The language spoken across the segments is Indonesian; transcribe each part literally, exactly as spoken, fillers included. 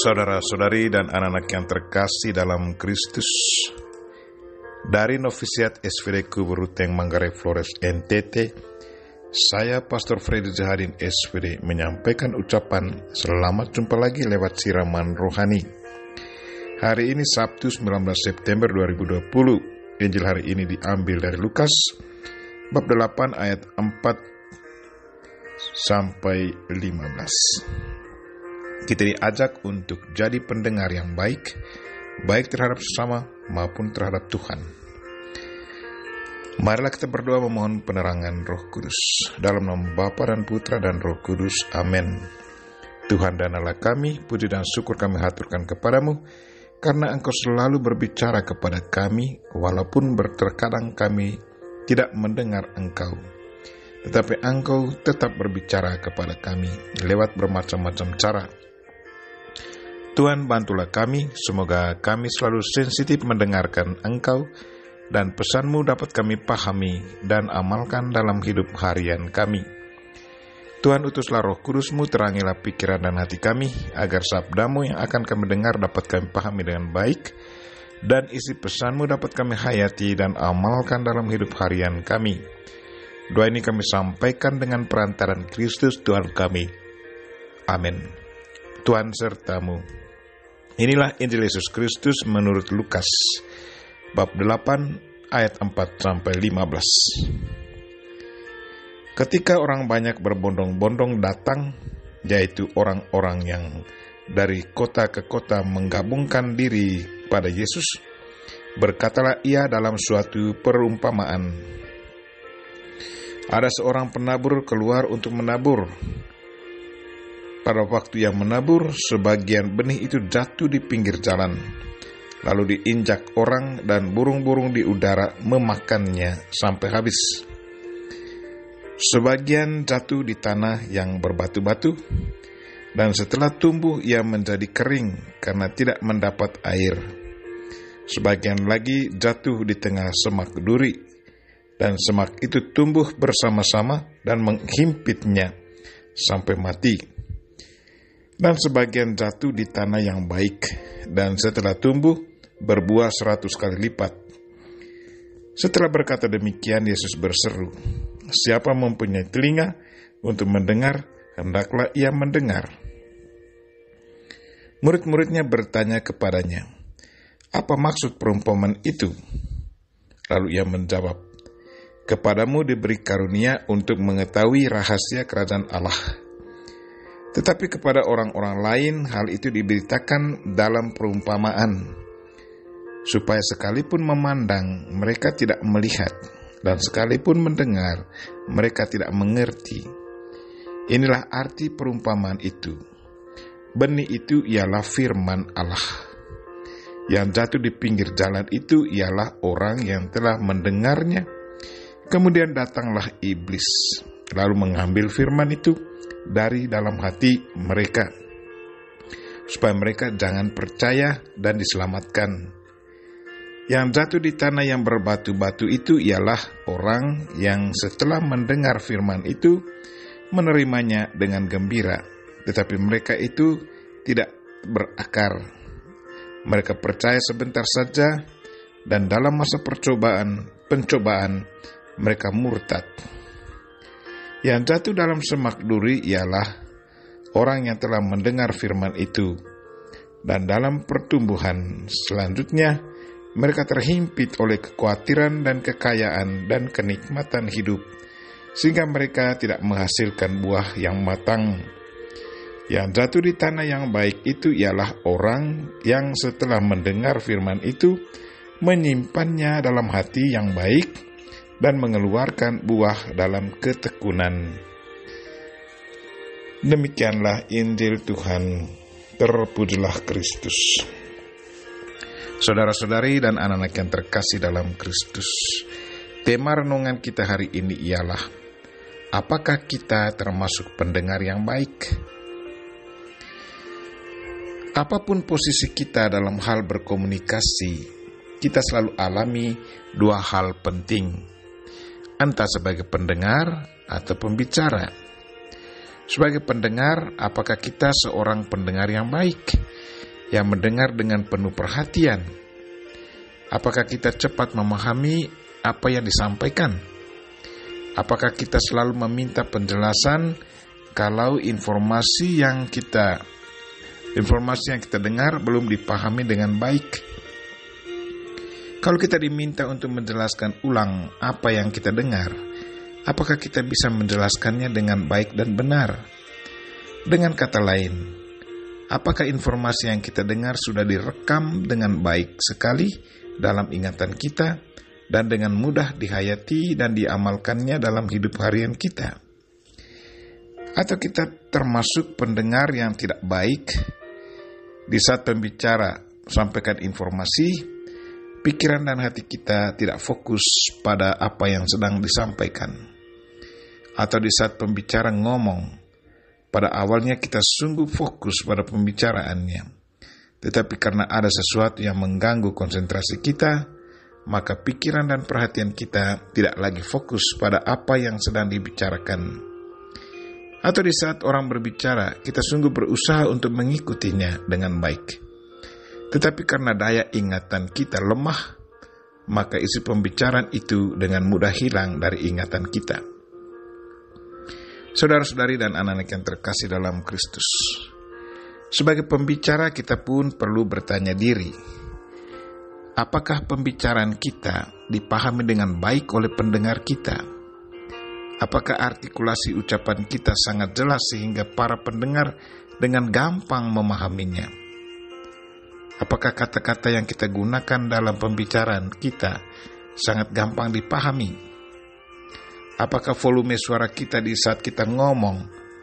Saudara-saudari dan anak-anak yang terkasih dalam Kristus, dari Novisiat S V D Kuburuteng Manggarai Flores N T T, saya Pastor Freddy Zahadin S V D menyampaikan ucapan selamat jumpa lagi lewat siraman rohani. Hari ini Sabtu sembilan belas September dua ribu dua puluh. Injil hari ini diambil dari Lukas bab delapan ayat empat sampai lima belas. Kita diajak untuk jadi pendengar yang baik, baik terhadap sesama maupun terhadap Tuhan. Marilah kita berdoa memohon penerangan Roh Kudus. Dalam nama Bapa dan Putra dan Roh Kudus. Amin. Tuhan dan Allah kami, puji dan syukur kami haturkan kepadamu, karena Engkau selalu berbicara kepada kami, walaupun terkadang kami tidak mendengar Engkau. Tetapi Engkau tetap berbicara kepada kami lewat bermacam-macam cara. Tuhan, bantulah kami, semoga kami selalu sensitif mendengarkan Engkau, dan pesan-Mu dapat kami pahami dan amalkan dalam hidup harian kami. Tuhan, utuslah Roh Kudus-Mu, terangilah pikiran dan hati kami, agar sabda-Mu yang akan kami dengar dapat kami pahami dengan baik, dan isi pesan-Mu dapat kami hayati dan amalkan dalam hidup harian kami. Doa ini kami sampaikan dengan perantaran Kristus Tuhan kami. Amin. Tuhan sertamu. Inilah Injil Yesus Kristus menurut Lukas bab delapan ayat empat sampai lima belas. Ketika orang banyak berbondong-bondong datang, yaitu orang-orang yang dari kota ke kota menggabungkan diri pada Yesus, berkatalah ia dalam suatu perumpamaan. Ada seorang penabur keluar untuk menabur. Pada waktu yang menabur, sebagian benih itu jatuh di pinggir jalan, lalu diinjak orang dan burung-burung di udara memakannya sampai habis. Sebagian jatuh di tanah yang berbatu-batu, dan setelah tumbuh ia menjadi kering karena tidak mendapat air. Sebagian lagi jatuh di tengah semak duri, dan semak itu tumbuh bersama-sama dan menghimpitnya sampai mati. Dan sebagian jatuh di tanah yang baik, dan setelah tumbuh berbuah seratus kali lipat. Setelah berkata demikian, Yesus berseru, "Siapa mempunyai telinga untuk mendengar, hendaklah ia mendengar." Murid-muridnya bertanya kepadanya, "Apa maksud perumpamaan itu?" Lalu ia menjawab, "Kepadamu diberi karunia untuk mengetahui rahasia kerajaan Allah. Tetapi kepada orang-orang lain hal itu diberitakan dalam perumpamaan, supaya sekalipun memandang mereka tidak melihat, dan sekalipun mendengar mereka tidak mengerti. Inilah arti perumpamaan itu. Benih itu ialah firman Allah. Yang jatuh di pinggir jalan itu ialah orang yang telah mendengarnya. Kemudian datanglah iblis, lalu mengambil firman itu dari dalam hati mereka, supaya mereka jangan percaya dan diselamatkan. Yang jatuh di tanah yang berbatu-batu itu ialah orang yang setelah mendengar firman itu menerimanya dengan gembira, tetapi mereka itu tidak berakar. Mereka percaya sebentar saja, dan dalam masa percobaan pencobaan mereka murtad. Yang jatuh dalam semak duri ialah orang yang telah mendengar firman itu, dan dalam pertumbuhan selanjutnya mereka terhimpit oleh kekhawatiran dan kekayaan dan kenikmatan hidup, sehingga mereka tidak menghasilkan buah yang matang. Yang jatuh di tanah yang baik itu ialah orang yang setelah mendengar firman itu menyimpannya dalam hati yang baik dan mengeluarkan buah dalam ketekunan. Demikianlah Injil Tuhan. Terpujilah Kristus. Saudara-saudari dan anak-anak yang terkasih dalam Kristus, tema renungan kita hari ini ialah, apakah kita termasuk pendengar yang baik? Apapun posisi kita dalam hal berkomunikasi, kita selalu alami dua hal penting, entah sebagai pendengar atau pembicara. Sebagai pendengar, apakah kita seorang pendengar yang baik? yang mendengar dengan penuh perhatian? Apakah kita cepat memahami apa yang disampaikan? Apakah kita selalu meminta penjelasan kalau informasi yang kita informasi yang kita dengar belum dipahami dengan baik? Kalau kita diminta untuk menjelaskan ulang apa yang kita dengar, apakah kita bisa menjelaskannya dengan baik dan benar? Dengan kata lain, apakah informasi yang kita dengar sudah direkam dengan baik sekali dalam ingatan kita dan dengan mudah dihayati dan diamalkannya dalam hidup harian kita? Atau kita termasuk pendengar yang tidak baik di saat pembicara sampaikan informasi, pikiran dan hati kita tidak fokus pada apa yang sedang disampaikan. Atau di saat pembicara ngomong, pada awalnya kita sungguh fokus pada pembicaraannya, tetapi karena ada sesuatu yang mengganggu konsentrasi kita, maka pikiran dan perhatian kita tidak lagi fokus pada apa yang sedang dibicarakan. Atau di saat orang berbicara, kita sungguh berusaha untuk mengikutinya dengan baik, tetapi karena daya ingatan kita lemah, maka isi pembicaraan itu dengan mudah hilang dari ingatan kita. Saudara-saudari dan anak-anak yang terkasih dalam Kristus, sebagai pembicara kita pun perlu bertanya diri, apakah pembicaraan kita dipahami dengan baik oleh pendengar kita? Apakah artikulasi ucapan kita sangat jelas sehingga para pendengar dengan gampang memahaminya? Apakah kata-kata yang kita gunakan dalam pembicaraan kita sangat gampang dipahami? Apakah volume suara kita di saat kita ngomong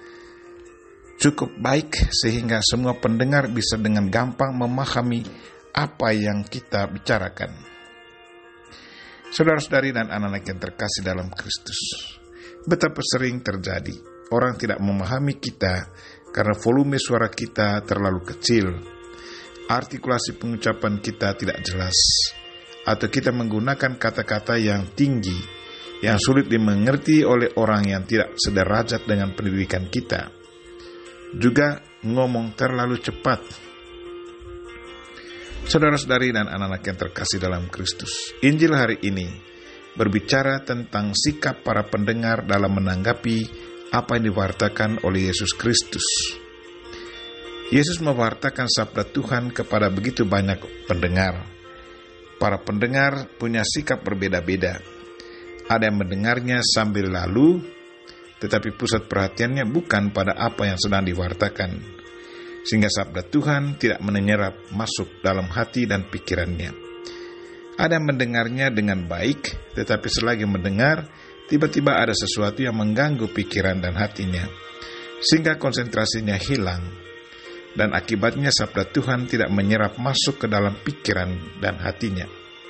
cukup baik sehingga semua pendengar bisa dengan gampang memahami apa yang kita bicarakan? Saudara-saudari dan anak-anak yang terkasih dalam Kristus, betapa sering terjadi orang tidak memahami kita karena volume suara kita terlalu kecil, artikulasi pengucapan kita tidak jelas, atau kita menggunakan kata-kata yang tinggi yang sulit dimengerti oleh orang yang tidak sederajat dengan pendidikan kita. Juga ngomong terlalu cepat. Saudara-saudari dan anak-anak yang terkasih dalam Kristus, Injil hari ini berbicara tentang sikap para pendengar dalam menanggapi apa yang diwartakan oleh Yesus Kristus. Yesus mewartakan sabda Tuhan kepada begitu banyak pendengar. Para pendengar punya sikap berbeda-beda. Ada yang mendengarnya sambil lalu, tetapi pusat perhatiannya bukan pada apa yang sedang diwartakan, sehingga sabda Tuhan tidak menyerap masuk dalam hati dan pikirannya. Ada yang mendengarnya dengan baik, tetapi selagi mendengar, tiba-tiba ada sesuatu yang mengganggu pikiran dan hatinya, sehingga konsentrasinya hilang, dan akibatnya sabda Tuhan tidak menyerap masuk ke dalam pikiran dan hatinya.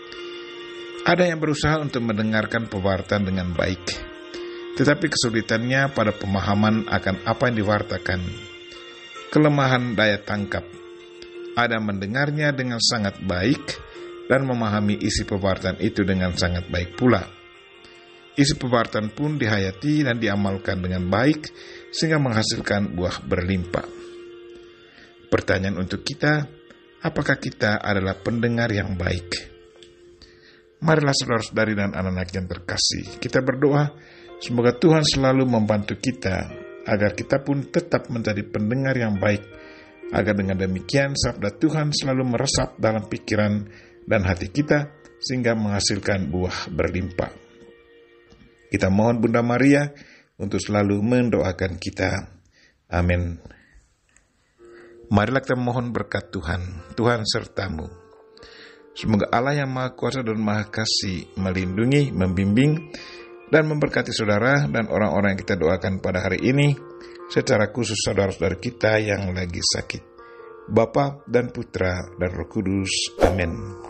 Ada yang berusaha untuk mendengarkan pewartaan dengan baik, tetapi kesulitannya pada pemahaman akan apa yang diwartakan. Kelemahan daya tangkap. Ada yang mendengarnya dengan sangat baik dan memahami isi pewartaan itu dengan sangat baik pula. Isi pewartaan pun dihayati dan diamalkan dengan baik sehingga menghasilkan buah berlimpah. Pertanyaan untuk kita, apakah kita adalah pendengar yang baik? Marilah saudara-saudari dan anak-anak yang terkasih, kita berdoa semoga Tuhan selalu membantu kita agar kita pun tetap menjadi pendengar yang baik, agar dengan demikian sabda Tuhan selalu meresap dalam pikiran dan hati kita sehingga menghasilkan buah berlimpah. Kita mohon Bunda Maria untuk selalu mendoakan kita. Amin. Marilah kita mohon berkat Tuhan. Tuhan sertamu. Semoga Allah yang Maha Kuasa dan Maha Kasih melindungi, membimbing, dan memberkati saudara dan orang-orang yang kita doakan pada hari ini, secara khusus saudara-saudara kita yang lagi sakit. Bapa dan Putra dan Roh Kudus. Amin.